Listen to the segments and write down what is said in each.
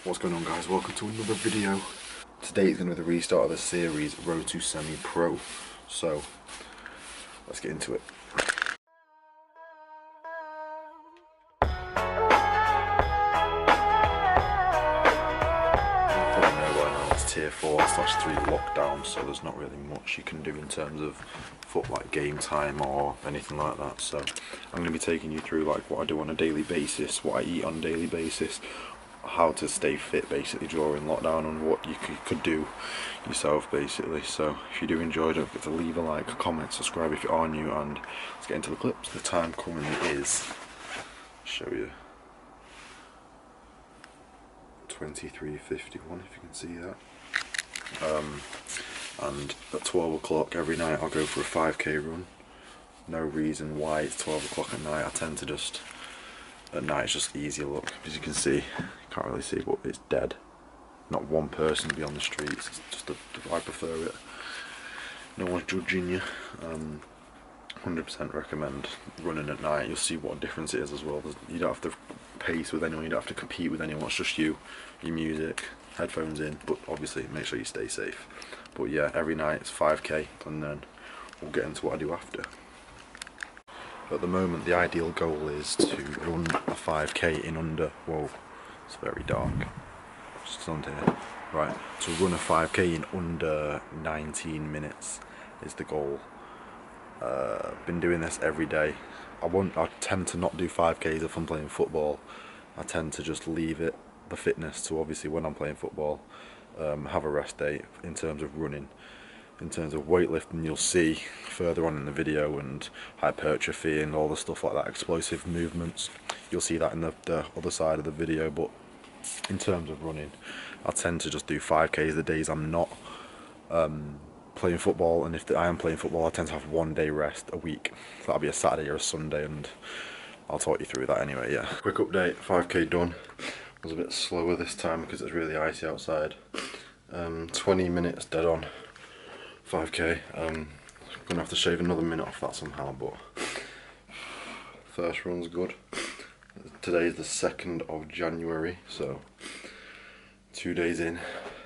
What's going on, guys? Welcome to another video. Today is going to be the restart of the series Road to Semi-Pro. So let's get into it. It's tier 4/3 lockdown, so there's not really much you can do in terms of like game time or anything like that. So I'm going to be taking you through like what I do on a daily basis, what I eat on a daily basis, how to stay fit basically during lockdown, and what you could do yourself basically. So if you do enjoy, don't forget to leave a like, a comment, subscribe if you are new, and let's get into the clips. The time currently is, show you, 23:51 if you can see that. And at 12 o'clock every night I'll go for a 5k run. No reason why it's 12 o'clock at night. I tend to just, at night it's just easier. Look, as you can see, you can't really see, but it's dead. Not one person to be on the streets. It's just I prefer it. No one's judging you. 100% recommend running at night. You'll see what a difference it is as well. You don't have to pace with anyone, you don't have to compete with anyone. It's just you, your music, headphones in, but obviously make sure you stay safe. But yeah, every night it's 5k, and then we'll get into what I do after. At the moment, the ideal goal is to run a 5k in under, whoa, it's very dark, just on here. Right, to run a 5k in under 19 minutes is the goal. Been doing this every day. I tend to not do 5k's if I'm playing football. I tend to just leave it, the fitness, to obviously when I'm playing football, have a rest day in terms of running. In terms of weightlifting, you'll see further on in the video, and hypertrophy and all the stuff like that, explosive movements, you'll see that in the other side of the video. But in terms of running, I tend to just do 5k's the days I'm not playing football, and if I am playing football, I tend to have 1 day rest a week. So that'll be a Saturday or a Sunday, and I'll talk you through that anyway. Yeah, quick update, 5k done. I was a bit slower this time because it's really icy outside. 20 minutes dead on 5k. Gonna have to shave another minute off that somehow, but first run's good. Today is the 2nd of January, so 2 days in.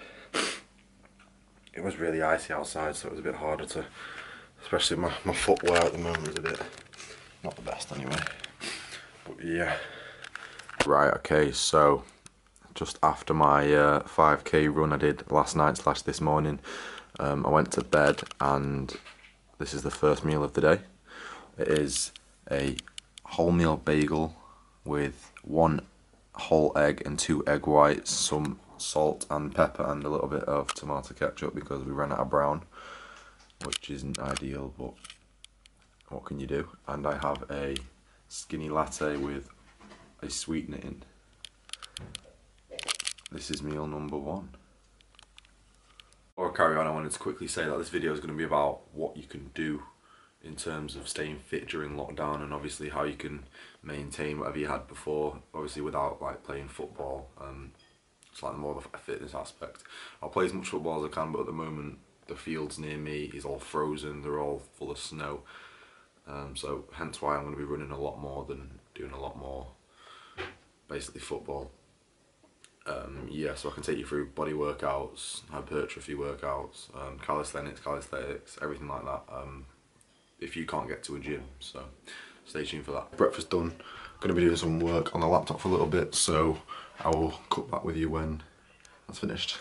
It was really icy outside, so it was a bit harder to, especially my footwear at the moment is a bit not the best anyway. But yeah. Right, okay, so just after my 5k run I did last night / this morning, I went to bed, and this is the first meal of the day. It is a wholemeal bagel with 1 whole egg and 2 egg whites, some salt and pepper, and a little bit of tomato ketchup because we ran out of brown, which isn't ideal, but what can you do? And I have a skinny latte with a sweetener in. This is meal number 1. Before I carry on, I wanted to quickly say that this video is going to be about what you can do in terms of staying fit during lockdown, and obviously how you can maintain whatever you had before, obviously without like playing football. It's like more of a fitness aspect. I'll play as much football as I can, but at the moment the fields near me is all frozen, they're all full of snow. So hence why I'm going to be running a lot more than doing a lot more basically football. Yeah, so I can take you through body workouts, hypertrophy workouts, calisthenics, everything like that, if you can't get to a gym, so stay tuned for that. Breakfast done. Going to be doing some work on the laptop for a little bit, so I will cut back with you when that's finished.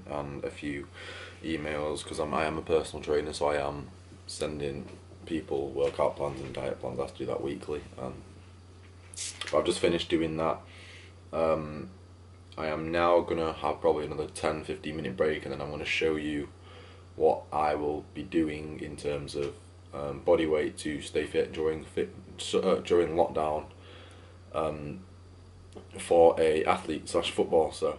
and a few emails, because I am a personal trainer, so I am sending people workout plans and diet plans. I have to do that weekly, but I've just finished doing that. I am now going to have probably another 10-15 minute break, and then I'm going to show you what I will be doing in terms of body weight to stay fit during lockdown for a athlete / football. So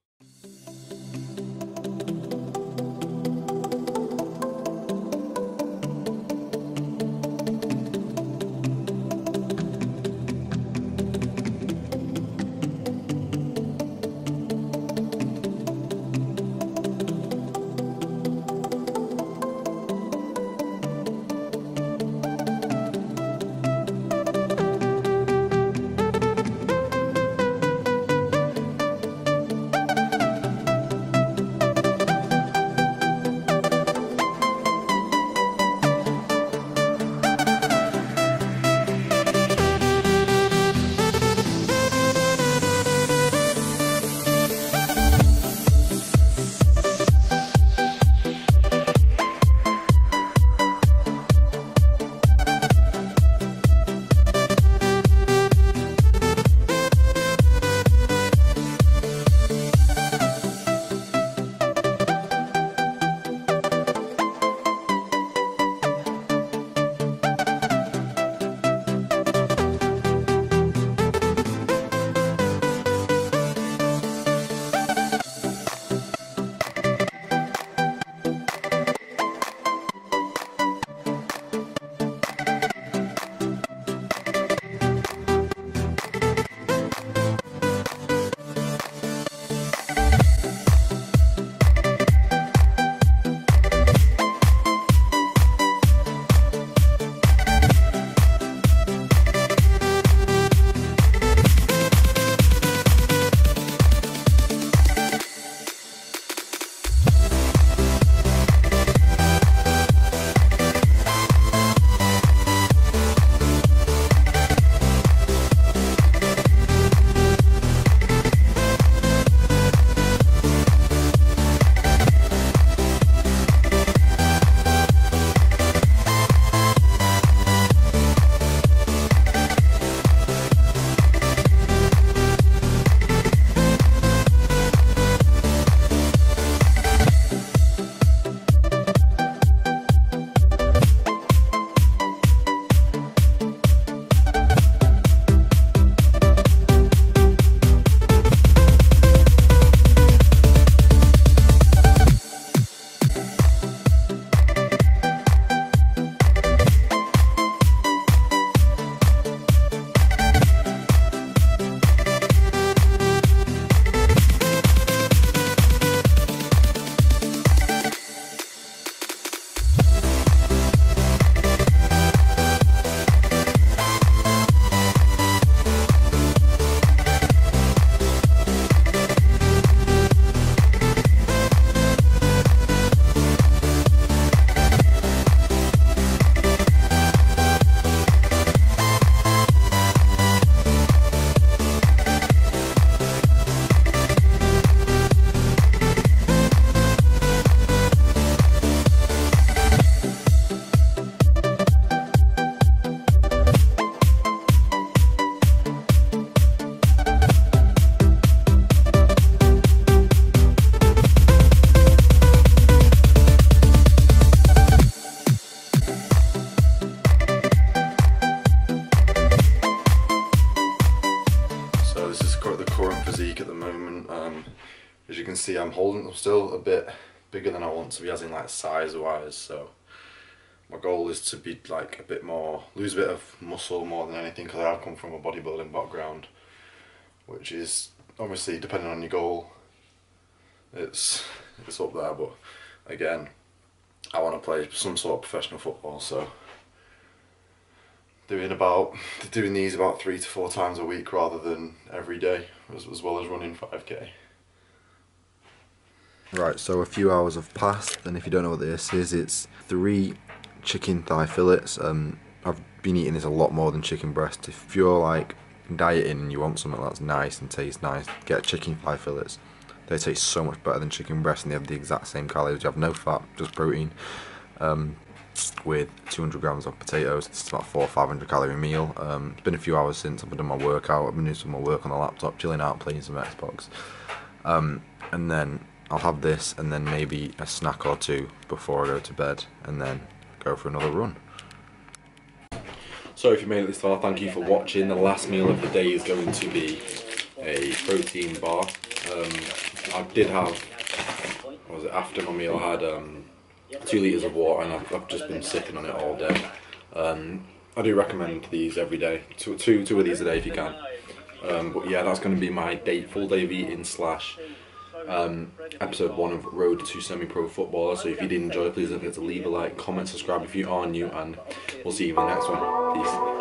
physique at the moment. As you can see, I'm still a bit bigger than I want to be, as in like size wise, so my goal is to be like a bit more, lose a bit of muscle more than anything, because I come from a bodybuilding background, which is obviously, depending on your goal, it's up there, but again, I want to play some sort of professional football, so doing these about 3 to 4 times a week rather than every day, as well as running 5k. Right, so a few hours have passed, and if you don't know what this is, it's 3 chicken thigh fillets. I've been eating this a lot more than chicken breast. If you're like dieting and you want something that's nice and tastes nice, get chicken thigh fillets. They taste so much better than chicken breast, and they have the exact same calories. You have no fat, just protein, with 200 grams of potatoes. It's about 400 or 500 calorie meal. It's been a few hours since I've done my workout. I've been doing some more work on the laptop, chilling out, playing some Xbox. And then I'll have this, and then maybe a snack or two before I go to bed, and then go for another run. So if you made it this far, thank you for watching. The last meal of the day is going to be a protein bar. I did have, what was it, after my meal I had 2 litres of water, and I've just been sipping on it all day. I do recommend these every day, two of these a day if you can. But yeah, that's going to be my full day of eating slash episode 1 of Road to Semi-Pro Footballer. So if you did enjoy, please don't forget to leave a like, comment, subscribe if you are new, and we'll see you in the next one. Peace.